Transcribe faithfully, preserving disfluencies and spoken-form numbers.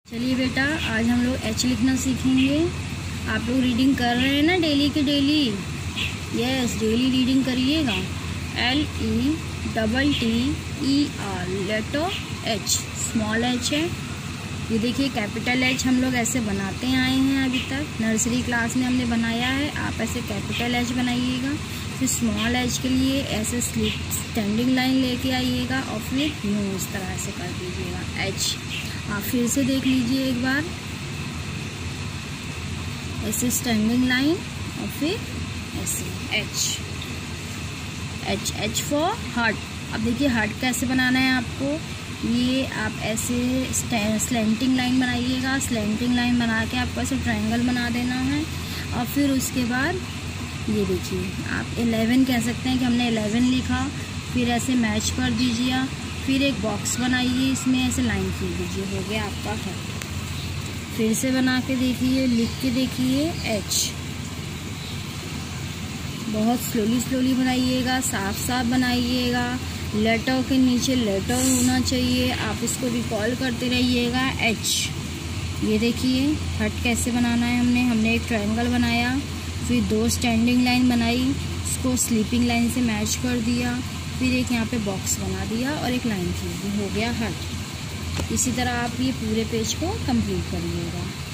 चलिए बेटा, आज हम लोग एच लिखना सीखेंगे। आप लोग रीडिंग कर रहे हैं ना डेली की डेली? यस, डेली रीडिंग करिएगा। L E double T E R, letter H, small H है। ये देखिए कैपिटल एच हम लोग ऐसे बनाते आए हैं अभी तक, नर्सरी क्लास में हमने बनाया है। आप ऐसे कैपिटल एच बनाइएगा, फिर स्मॉल एच के लिए ऐसे स्लिप स्टैंडिंग लाइन लेके आइएगा और फिर यूँ इस तरह से कर दीजिएगा एच। आप फिर से देख लीजिए एक बार, ऐसे स्टैंडिंग लाइन और फिर ऐसे H. H H for heart. अब देखिए हार्ट कैसे बनाना है आपको। ये आप ऐसे स्लैंटिंग लाइन बनाइएगा, स्लैंटिंग लाइन बना के आपको ऐसे ट्रायंगल बना देना है। और फिर उसके बाद ये देखिए आप इलेवन कह सकते हैं कि हमने इलेवन लिखा, फिर ऐसे मैच कर दीजिए, फिर एक बॉक्स बनाइए, इसमें ऐसे लाइन खींच दीजिए, हो गया आपका हार्ट। फिर से बना के देखिए, लिख के देखिए एच। बहुत स्लोली स्लोली बनाइएगा, साफ साफ बनाइएगा। लेटर के नीचे लेटर होना चाहिए, आप इसको रिकॉल करते रहिएगा एच। ये देखिए हार्ट कैसे बनाना है। हमने हमने एक ट्रायंगल बनाया, फिर दो स्टैंडिंग लाइन बनाई, उसको स्लीपिंग लाइन से मैच कर दिया, फिर एक यहाँ पे बॉक्स बना दिया और एक लाइन खींच दी, हो गया हार्ट। इसी तरह आप ये पूरे पेज को कंप्लीट करिएगा।